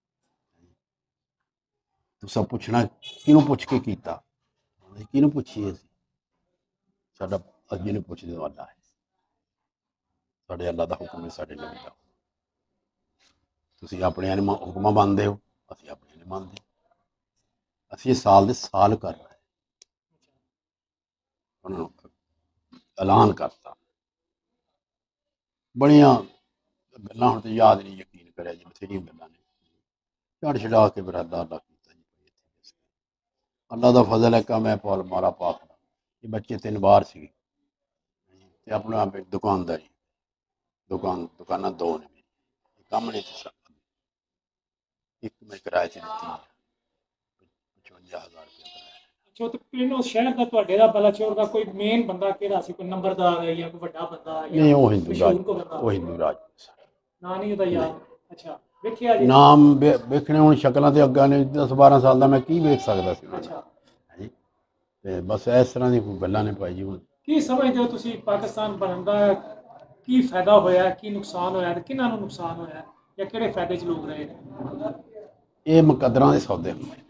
ਤੁਸੀਂ ਪੁੱਛਣਾ ਕਿਹਨੂੰ ਪੁੱਛ ਕੇ ਕੀਤਾ? ਕਿਹਨੂੰ ਪੁੱਛੀਏ ਅਸੀਂ? ਸਾਡਾ ਅੱਗੇ ਨੂੰ ਪੁੱਛਦੇ ਵਾਲਾ ਹੈ, ਸਾਡੇ ਅੱਲਾ ਦਾ ਹੁਕਮ ਹੈ, ਸਾਡੇ ਨਬੀ ਦਾ। ਤੁਸੀਂ ਆਪਣੇ ਹੁਕਮਾਂ ਮੰਨਦੇ ਹੋ, ਅਸੀਂ ਆਪਣੇ ਨਹੀਂ ਮੰਨਦੇ। ਅਸੀਂ ਇਹ ਸਾਲ ਦੇ ਸਾਲ ਕਰ ਰਹੇ, ਉਹਨਾਂ ਨੂੰ ਐਲਾਨ ਕਰਤਾ। ਬੜੀਆਂ ਗੱਲਾਂ ਹੁਣ ਤੇ ਯਾਦ ਨਹੀਂ, ਯਕੀਨ ਕਰਿਆ ਜੀ ਬਥੇਰੀਆਂ ਗੱਲਾਂ ਨੇ ਝੜ ਛਡਾ ਕੇ ਬਰਾਦਾ ਅੱਲਾ ਕੀਤਾ ਜੀ। ਅੱਲਾ ਦਾ ਫਜ਼ਲ ਹੈ, ਕੰਮ ਹੈ ਪਾਲ ਮਾਰਾ ਪਾਕ। ਇਹ ਬੱਚੇ 3 ਬਾਹਰ ਸੀਗੇ ਤੇ ਆਪਣਾ ਦੁਕਾਨਦਾਰੀ, ਦੁਕਾਨਾਂ 2 ਨੇ, ਕੰਮ ਨਹੀਂ ਸੀ। ਇੱਕ ਮੈਂ ਕਿਰਾਏ 'ਚ ਦਿੱਤੀ 55,000 ਰੁਪਏ ਕਿਰਾਇਆ। ਅੱਛਾ, ਤੇ ਪਿੰਡ ਉਸ ਸ਼ਹਿਰ ਦਾ ਤੁਹਾਡੇ ਦਾ ਬਲਾਚੌਰ ਦਾ ਕੋਈ ਮੇਨ ਬੰਦਾ ਕਿਹੜਾ ਸੀ? ਕੋਈ ਨੰਬਰਦਾਰ ਹੈ ਜਾਂ ਕੋਈ ਵੱਡਾ ਬੰਦਾ ਜਾਂ ਨਹੀਂ, ਉਹ ਹਿੰਦੂ ਰਾਜ, ਮਸ਼ਹੂਰ ਕੋਈ ਬੰਦਾ? ਉਹ ਹਿੰਦੂ ਰਾਜ ਨਾਂ ਨਹੀਂ ਉਹਦਾ ਯਾਦ? ਅੱਛਾ, ਵੇਖਿਆ ਜੀ? ਨਾਮ ਵੇਖਣੇ ਹੁਣ ਸ਼ਕਲਾਂ ਤੇ ਅੱਗਾ ਨੇ, 10-12 ਸਾਲ ਦਾ ਮੈਂ ਕੀ ਵੇਖ ਸਕਦਾ ਸੀ ਉਹਨਾਂ ਨੂੰ। ਅੱਛਾ, ਹਾਂਜੀ, ਤੇ ਬਸ ਇਸ ਤਰ੍ਹਾਂ ਦੀ ਗੱਲਾਂ ਨੇ ਭਾਈ ਜੀ। ਹੁਣ ਕੀ ਸਮਝਦੇ ਹੋ ਤੁਸੀਂ ਪਾਕਿਸਤਾਨ ਬਣਨ ਦਾ ਕੀ ਫਾਇਦਾ ਹੋਇਆ, ਕੀ ਨੁਕਸਾਨ ਹੋਇਆ, ਤੇ ਕਿਹਨਾਂ ਨੂੰ ਨੁਕਸਾਨ ਹੋਇਆ, ਜਾਂ ਕਿਹੜੇ ਫਾਇਦੇ 'ਚ ਲੋਕ ਰਹੇ ਨੇ? ਇਹ ਮੁਕੱਦਰਾਂ ਦੇ ਸੌਦੇ ਹੁੰਦੇ।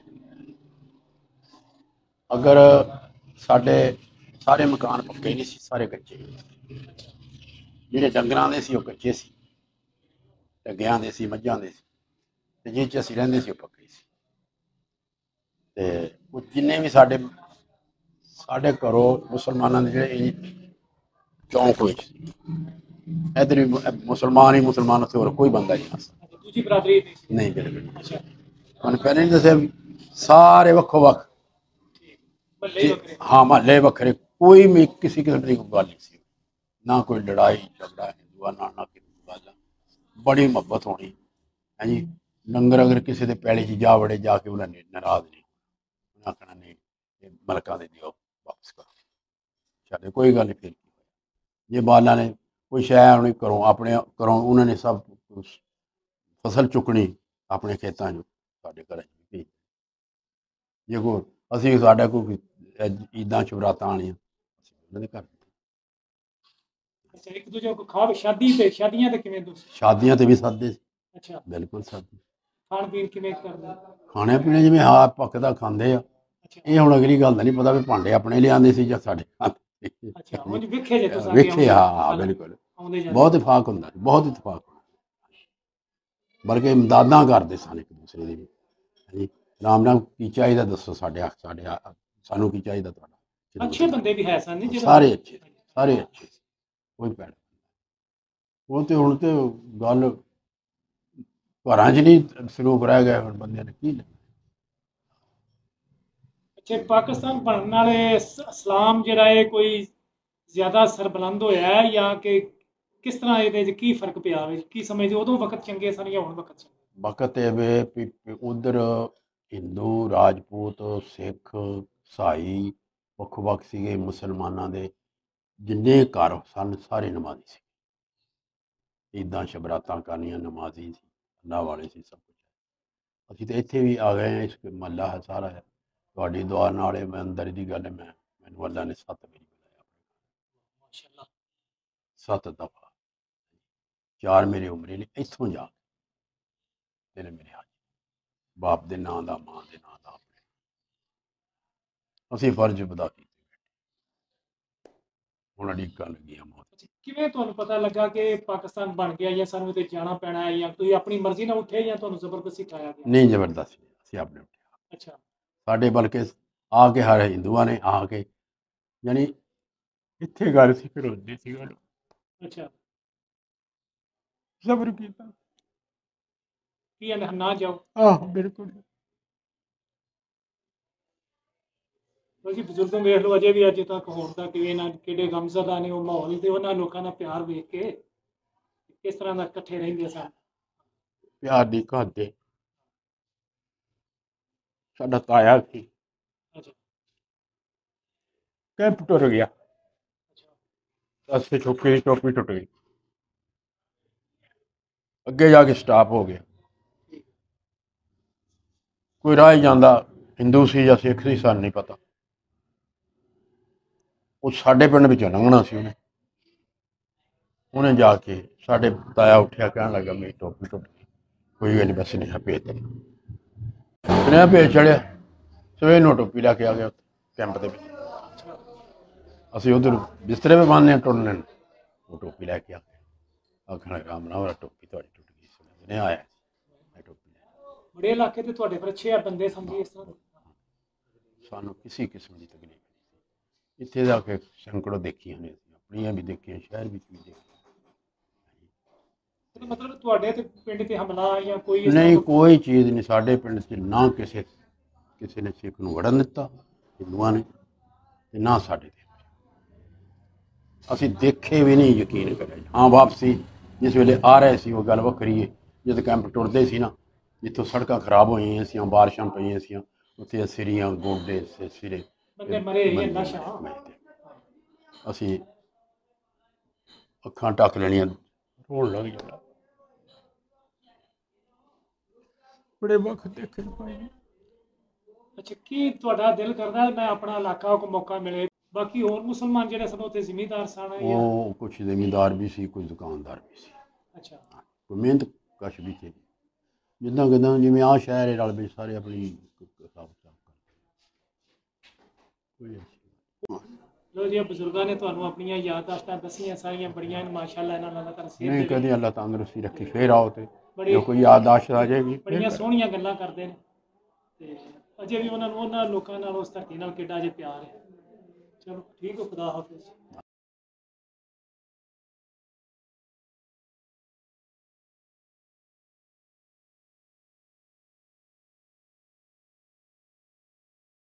ਅਗਰ ਸਾਡੇ ਸਾਰੇ ਮਕਾਨ ਪੱਕੇ ਨਹੀਂ ਸੀ, ਸਾਰੇ ਕੱਚੇ। ਜਿਹੜੇ ਡੰਗਰਾਂ ਦੇ ਸੀ ਉਹ ਕੱਚੇ ਸੀ, ਢੱਗਿਆਂ ਦੇ ਸੀ, ਮੱਝਾਂ ਦੇ ਸੀ, ਤੇ ਜਿਹ 'ਚ ਅਸੀਂ ਰਹਿੰਦੇ ਸੀ ਉਹ ਪੱਕੇ ਸੀ। ਤੇ ਉਹ ਜਿੰਨੇ ਵੀ ਸਾਡੇ ਘਰੋਂ ਮੁਸਲਮਾਨਾਂ ਦੇ ਜਿਹੜੇ ਚੌਂਕ ਵਿੱਚ ਸੀ, ਇੱਧਰ ਵੀ ਮੁਸਲਮਾਨ ਹੀ ਮੁਸਲਮਾਨ, ਉੱਥੇ ਹੋਰ ਕੋਈ ਬੰਦਾ ਨਹੀਂ ਸੀ। ਦੂਜੀ ਬਰਾਦਰੀ ਨਹੀਂ ਸੀ? ਨਹੀਂ, ਬਿਲਕੁਲ। ਅੱਛਾ, ਤੁਹਾਨੂੰ ਪਹਿਲੇ ਨਹੀਂ ਦੱਸਿਆ ਵੀ ਸਾਰੇ ਵੱਖੋ ਵੱਖ, ਮਹੱਲੇ ਹੀ ਵੱਖਰੇ? ਹਾਂ, ਮਹੱਲੇ ਵੱਖਰੇ, ਕੋਈ ਵੀ ਕਿਸੇ ਕਿਸਮ ਦੀ ਕੋਈ ਗੱਲ ਨਹੀਂ ਸੀ, ਨਾ ਕੋਈ ਲੜਾਈ ਝਗੜਾ ਹਿੰਦੂਆਂ ਨਾਲ, ਨਾ ਕਿਸੇ ਗੱਲ। ਬੜੀ ਮੁਹੱਬਤ ਹੋਣੀ ਹੈ ਜੀ। ਲੰਗਰ ਅਗਰ ਕਿਸੇ ਦੇ ਪੈਲੀ 'ਚ ਜਾ ਵੜੇ, ਜਾ ਕੇ ਉਹਨਾਂ ਨੇ ਨਾਰਾਜ਼ ਨਹੀਂ, ਉਹਨਾਂ ਆਖਣਾ ਨਹੀਂ ਇਹ ਮਲਕਾਂ ਦੇ ਦਿਓ, ਵਾਪਸ ਕਰੋ, ਸਾਡੇ ਕੋਈ ਗੱਲ ਨਹੀਂ। ਫਿਰ ਜੇ ਬਾਲਾਂ ਨੇ ਕੋਈ ਸ਼ੈ ਹੋਣੀ ਘਰੋਂ, ਆਪਣੇ ਘਰੋਂ ਉਹਨਾਂ ਨੇ ਸਭ ਫਸਲ ਚੁੱਕਣੀ ਆਪਣੇ ਖੇਤਾਂ 'ਚ, ਸਾਡੇ ਘਰਾਂ 'ਚ ਭੇਜ। ਜੇ ਕੋਈ ਅਸੀਂ ਸਾਡਾ ਕੋਈ ਈਦਾਂ ਸ਼ਬਰਾਤਾਂ ਆਉਣੀਆਂ, ਅਸੀਂ ਉਹਨਾਂ ਦੇ ਘਰ। ਅੱਛਾ, ਇੱਕ ਦੂਜੇ ਕੋ ਖਾਬ ਸ਼ਾਦੀਆਂ ਤੇ ਕਿਵੇਂ ਤੁਸੀਂ? ਸ਼ਾਦੀਆਂ ਤੇ ਵੀ ਸੱਦਦੇ ਸੀ, ਅੱਛਾ, ਬਿਲਕੁਲ ਸੱਦਦੇ। ਖਾਣ ਪੀਣ ਕਿਵੇਂ ਕਰਦੇ? ਖਾਣੇ ਪੀਣੇ ਜਿਵੇਂ ਹਾਂ ਪੱਕਦਾ ਖਾਂਦੇ ਆ। ਅੱਛਾ ਇਹ ਹੁਣ ਅਗਲੀ ਗੱਲ ਦਾ ਨਹੀਂ ਪਤਾ ਵੀ ਭਾਂਡੇ ਆਪਣੇ ਲਿਆਂਦੇ ਸੀ ਜਾਂ ਸਾਡੇ ਅੱਛਾ, ਉਂਝ ਵੇਖੇ ਜੇ ਤੁਸੀਂ ਅੱਗੇ ਵੇਖੇ, ਆਉਂਦੇ ਹਾਂ ਬਿਲਕੁਲ। ਆਉਂਦੇ ਜਾਂਦੇ? ਬਹੁਤ ਇਤਫਾਕ ਹੁੰਦਾ, ਬਹੁਤ ਇਤਫਾਕ ਹੁੰਦਾ, ਬਲਕਿ ਇਮਦਾਦਾਂ ਕਰਦੇ ਸਨ ਇੱਕ ਦੂਸਰੇ ਦੀ। ਹਾਂਜੀ, ਰਾਮ ਰਾਮ ਕੀ ਚਾਹੀਦਾ ਦੱਸੋ, ਸਾਨੂੰ ਕੀ ਚਾਹੀਦਾ ਤੁਹਾਡਾ? ਅੱਛੇ ਬੰਦੇ ਵੀ ਹੈ ਸਨ ਨਹੀਂ ਜਿਹੜੇ? ਸਾਰੇ ਅੱਛੇ, ਸਾਰੇ ਅੱਛੇ, ਕੋਈ ਭੈੜਾ ਉਹ ਤੇ ਹੁਣ ਤੇ ਗੱਲ ਘਰਾਂ 'ਚ ਨਹੀਂ ਸਲੂਕ ਰਹਿ ਗਿਆ, ਹੁਣ ਬੰਦਿਆਂ ਨੇ ਕੀ ਲੈਣਾ। ਅੱਛਾ, ਪਾਕਿਸਤਾਨ ਬਣਨ ਵਾਲੇ ਇਸਲਾਮ ਜਿਹੜਾ ਹੈ ਕੋਈ ਜ਼ਿਆਦਾ ਸਰਬਲੰਦ ਹੋਇਆ ਹੈ, ਜਾਂ ਕਿ ਕਿਸ ਤਰ੍ਹਾਂ ਇਹਦੇ 'ਚ ਕੀ ਫਰਕ ਪਿਆ ਹੋਵੇ? ਕੀ ਸਮਝਦੇ ਉਦੋਂ ਵਕਤ ਚੰਗੇ ਸਨ ਜਾਂ ਹੁਣ ਵਕਤ ਚੰਗੇ? ਵਕਤ ਇਹ ਵੇ ਉਧਰ ਹਿੰਦੂ, ਰਾਜਪੂਤ, ਸਿੱਖ, ਈਸਾਈ ਵੱਖੋ ਵੱਖ ਸੀਗੇ। ਮੁਸਲਮਾਨਾਂ ਦੇ ਜਿੰਨੇ ਘਰ ਸਨ ਸਾਰੇ ਨਮਾਜ਼ੀ ਸੀ, ਈਦਾਂ ਸ਼ਬਰਾਤਾਂ ਕਰਨੀਆਂ, ਨਮਾਜ਼ੀ ਸੀ, ਅੱਲਾਹ ਵਾਲੇ ਸੀ, ਸਭ ਕੁਛ। ਅਸੀਂ ਤਾਂ ਇੱਥੇ ਵੀ ਆ ਗਏ ਹਾਂ, ਇਸ ਮਹੱਲਾ ਹੈ ਸਾਰਾ ਹੈ, ਤੁਹਾਡੀ ਦੁਆ ਨਾਲ ਮੈਂ ਅੰਦਰ ਦੀ ਗੱਲ ਹੈ, ਮੈਨੂੰ ਅੱਲਾ ਨੇ 7 ਵਾਰੀ ਬੁਲਾਇਆ, ਮਾਸ਼ਾਅੱਲਾ। 7 ਦਫਾ। 4 ਮੇਰੇ ਉਮਰੇ ਨੇ, ਇੱਥੋਂ ਜਾ ਤੇਰੇ ਮੇਰੇ ਹੱਥ, ਬਾਪ ਦੇ ਨਾਂ ਦਾ, ਮਾਂ ਦੇ ਨਾਂ ਦਾ, ਆਪਣੇ ਅਸੀਂ ਫਰਜ਼ ਅਦਾ ਕੀਤੇ। ਹੁਣ ਅੜੀਕਾਂ ਲੱਗੀਆਂ ਮੌਤ। ਕਿਵੇਂ ਤੁਹਾਨੂੰ ਪਤਾ ਲੱਗਾ ਕਿ ਪਾਕਿਸਤਾਨ ਬਣ ਗਿਆ, ਜਾਂ ਸਾਨੂੰ ਤੇ ਜਾਣਾ ਪੈਣਾ ਹੈ, ਜਾਂ ਤੁਸੀਂ ਆਪਣੀ ਮਰਜ਼ੀ ਨਾਲ ਉੱਠੇ, ਜਾਂ ਤੁਹਾਨੂੰ ਜ਼ਬਰਦਸਤੀ ਉਠਾਇਆ ਗਿਆ? ਨਹੀਂ, ਜ਼ਬਰਦਸਤੀ ਅਸੀਂ ਆਪਣੇ ਉੱਠਿਆ। ਅੱਛਾ, ਸਾਡੇ ਬਲਕਿ ਆ ਕੇ ਹਰ ਹਿੰਦੂਆਂ ਨੇ ਆ ਕੇ, ਯਾਨੀ ਇੱਥੇ ਗੱਲ ਸੀ, ਫਿਰ ਹੁੰਦੀ ਸੀ ਗੱਲ, ਅੱਛਾ, ਜ਼ਬਰ ਕੀਤਾ। ਕੀ ਕਹਿੰਦੇ ਨਾ ਜਾਓ? ਆਹ ਬਿਲਕੁਲ। ਬਲਕਿ ਬਜ਼ੁਰਗਾਂ ਵੇਖ ਲਓ, ਅਜੇ ਵੀ ਅੱਜ ਤੱਕ ਹੋਣ ਤੱਕ ਕਿਹੜੇ ਗਮਜ਼ਦਾ ਨੇ ਉਹ ਮਾਹੌਲ, ਤੇ ਉਹਨਾਂ ਲੋਕਾਂ ਦਾ ਪਿਆਰ ਵੇਖ ਕੇ ਕਿਸ ਤਰ੍ਹਾਂ ਦਾ ਇਕੱਠੇ ਰਹਿੰਦੇ ਸਨ। ਪਿਆਰ ਦੀ ਘਾਦੇ ਸਾਡਾ ਤਾਇਆ ਸੀ, ਅੱਛਾ, ਕੈਂਪ ਟੁਰ ਗਿਆ, ਅੱਛਾ, ਰਸਤੇ ਚੌਕੀ ਦੀ ਟੋਪੀ ਟੁੱਟ ਗਈ, ਅੱਗੇ ਜਾ ਕੇ ਸਟਾਪ ਹੋ ਗਿਆ। ਕੋਈ ਰਾਹ ਹੀ ਜਾਂਦਾ ਹਿੰਦੂ ਸੀ ਜਾਂ ਸਿੱਖ ਸੀ ਸਾਨੂੰ ਨਹੀਂ ਪਤਾ। ਉਹ ਸਾਡੇ ਪਿੰਡ ਵਿੱਚੋਂ ਲੰਘਣਾ ਸੀ ਉਹਨੇ ਜਾ ਕੇ ਸਾਡੇ ਤਾਇਆ ਉੱਠਿਆ ਕਹਿਣ ਲੱਗਾ ਮੇਰੀ ਟੋਪੀ ਟੁੱਟ ਗਈ, ਕੋਈ ਗੱਲ ਨਹੀਂ ਬਸ ਸੁਨੇਹਾ ਭੇਜ ਦੇ। ਸੁਨੇਹਾ ਭੇਜ ਚੜਿਆ, ਸਵੇਰ ਨੂੰ ਟੋਪੀ ਲੈ ਕੇ ਆ ਗਿਆ ਕੈਂਪ ਦੇ ਵਿੱਚ। ਅਸੀਂ ਉਧਰ ਬਿਸਤਰੇ 'ਤੇ ਬੰਨ੍ਹਦੇ ਹਾਂ ਟੁੱਟਣੇ ਨੂੰ, ਉਹ ਟੋਪੀ ਲੈ ਕੇ ਆ ਗਿਆ। ਆਖਣਾ ਰਾਮ ਨਾਲ ਵਾਲਾ ਟੋਪੀ ਤੁਹਾਡੀ ਟੁੱਟ ਗਈ, ਸੁਨੇਹਾ ਆਇਆ ਮੈਂ ਟੋਪੀ ਲੈ। ਬੜੇ ਇਲਾਕੇ ਤੇ ਤੁਹਾਡੇ ਪਰ 6 ਬੰਦੇ ਸਮਝੀ ਇਸ ਤਰ੍ਹਾਂ ਸਾਨੂੰ ਕਿਸੇ ਕਿਸਮ ਦੀ ਤਕਲੀਫ ਨਹੀਂ। ਇੱਥੇ ਜਾ ਕੇ ਸੈਂਕੜੋ ਦੇਖੀਆਂ ਨੇ, ਅਸੀਂ ਆਪਣੀਆਂ ਵੀ ਦੇਖੀਆਂ, ਸ਼ਹਿਰ ਵਿੱਚ ਵੀ ਦੇਖੀਆਂ। ਮਤਲਬ ਤੁਹਾਡੇ ਤੇ ਪਿੰਡ ਤੇ ਹਮਲਾ ਜਾਂ ਕੋਈ ਇਸ ਨਹੀਂ, ਤਰ੍ਹਾਂ ਕੋਈ ਚੀਜ਼ ਨਹੀਂ ਸਾਡੇ ਪਿੰਡ 'ਚ, ਨਾ ਕਿਸੇ ਨੇ ਸਿੱਖ ਨੂੰ ਵੜਨ ਦਿੱਤਾ ਹਿੰਦੂਆਂ ਨੇ, ਤੇ ਨਾ ਸਾਡੇ ਤੇ ਅਸੀਂ ਦੇਖੇ ਵੀ ਨਹੀਂ, ਯਕੀਨ ਕਰਿਆ। ਹਾਂ, ਵਾਪਸੀ ਜਿਸ ਵੇਲੇ ਆ ਰਹੇ ਸੀ ਉਹ ਗੱਲ ਵੱਖਰੀ ਹੈ। ਜਦ ਕੈਂਪ ਟੁੱਟਦੇ ਸੀ ਨਾ, ਜਿੱਥੋਂ ਸੜਕਾਂ ਖਰਾਬ ਹੋਈਆਂ ਸੀ, ਬਾਰਿਸ਼ਾਂ ਪਈਆਂ ਸੀ, ਉੱਥੇ ਸਿਰੀਆਂ ਗੋਡੇ ਸਿਰੇ ਬੰਦੇ ਮਰੇ ਨਸ਼ਾ। ਅਸੀਂ ਅੱਖਾਂ ਢੱਕ ਲੈਣੀਆਂ, ਰੋਣ ਲੱਗ ਜਾਣਾ। ਬੜੇ ਵਕਤ ਦੇਖੇ ਭਾਈ। ਅੱਛਾ, ਕੀ ਤੁਹਾਡਾ ਦਿਲ ਕਰਦਾ ਮੈਂ ਆਪਣਾ ਇਲਾਕਾ ਕੋ ਮੌਕਾ ਮਿਲੇ? ਬਾਕੀ ਹੋਰ ਮੁਸਲਮਾਨ ਜਿਹੜੇ ਸਨ ਉੱਥੇ ਜ਼ਿਮੀਂਦਾਰ ਸਨ ਜਾਂ ਉਹ ਕੁਛ ਜ਼ਿਮੀਂਦਾਰ ਵੀ ਸੀ, ਕੁਝ ਦੁਕਾਨਦਾਰ ਵੀ ਸੀ। ਅੱਛਾ, ਕੋਈ ਮਿਹਨਤ ਕਸ਼ ਵੀ ਸੀ। ਜਿੱਦਾਂ ਕਿੱਦਾਂ ਜਿਵੇਂ ਆਹ ਸ਼ਹਿਰ ਹੈ ਰਲ ਵਿੱਚ ਸਾਰੇ ਆਪਣੀ ਹਿਸਾਬ ਕਰਦੇ। ਲੋ ਜੀ, ਬਜ਼ੁਰਗਾਂ ਨੇ ਤੁਹਾਨੂੰ ਆਪਣੀਆਂ ਯਾਦਦਾਸ਼ਤਾਂ ਦੱਸੀਆਂ ਸਾਰੀਆਂ, ਬੜੀਆਂ ਮਾਸ਼ਾਅੱਲਾ ਇਹਨਾਂ ਲਗਾਤਾਰ ਸਿਹਤ ਨਹੀਂ, ਦੇ ਕਦੇ ਅੱਲਾ ਤੰਦਰੁਸਤੀ ਰੱਖੀ, ਫੇਰ ਆਓ ਤੇ ਬੜੀ ਜੋ ਕੋਈ ਯਾਦਦਾਸ਼ਤ ਆ ਜਾਏਗੀ। ਬੜੀਆਂ ਸੋਹਣੀਆਂ ਗੱਲਾਂ ਕਰਦੇ ਨੇ, ਤੇ ਅਜੇ ਵੀ ਉਹਨਾਂ ਨੂੰ ਉਹਨਾਂ ਲੋਕਾਂ ਨਾਲ, ਉਸ ਧਰਤੀ ਨਾਲ ਕਿੱਡਾ ਜੇ ਪਿਆਰ ਹੈ। ਚਲੋ ਠੀਕ ਹੋ, ਖੁਦਾ ਹਾਫਿਜ਼।